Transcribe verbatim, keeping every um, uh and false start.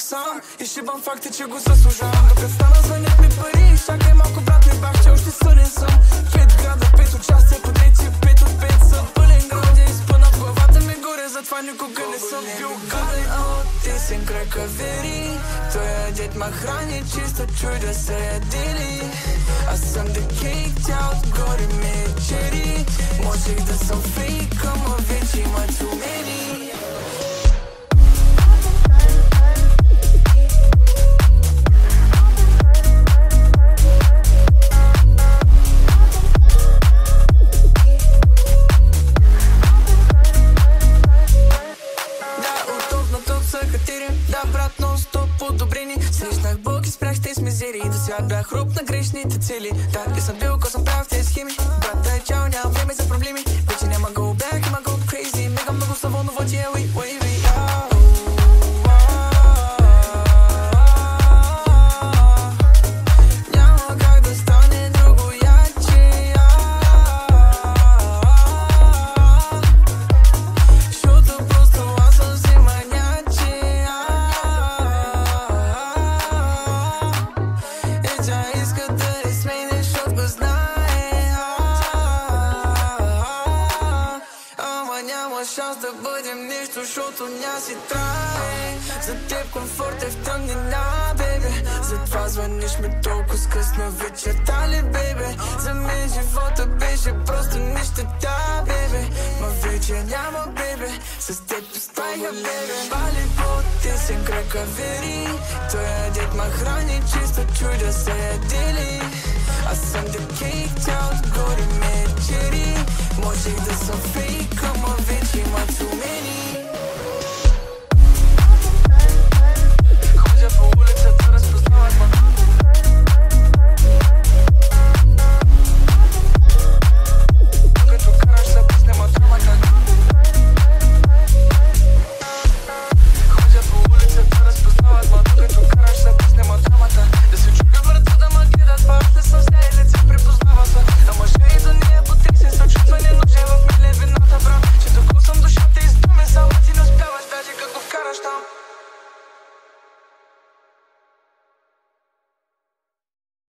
сам и шибам факта, че го заслужавам. Тук стана, звънят ми пари, чакай малко брат, не бах, че още съден съм. Пет града, пет участия, подред си пет от пет са пълен град. Я изпъна в главата ми горе, затова никога не съм бил гаден. Аутисен край кавери, той е дед ма храни, чисто чуй да се ядили. Аз съм the cake, тя отгоре ми е чери. Можех да съм фейк, ама вече има too many. Да, брат, нон-стоп подобрени. Срещнах Бог и спрях тези мизери. До сега бях руб на грешните цели. Да, и съм бил, ко съм правил в тези схеми. Брат, дай чао, нямам време за проблеми. Вече няма го бях, има го crazy. Мега много славоно води, е уи, уи, уи. Няма как да стане друго яче. Защото просто аз съм си маняче. Тя иска да изсмене, защото го знае. Ама няма шанс да бъдем нищо, защото ня си трае. За теб комфорт е в тъмнина, бебе. Затова звъниш ми толкова скъсно вечерта ли, бебе. За мен живота беше просто нищета, бебе. Ма вече няма, бебе. С теб оставиха, бебе. Пали по-тесен край кавери. Той е дед ма храни, чисто чуй да се ядили. Аз съм the cake, тя отгоре ме е чери. Можех да съм фейк, ама вече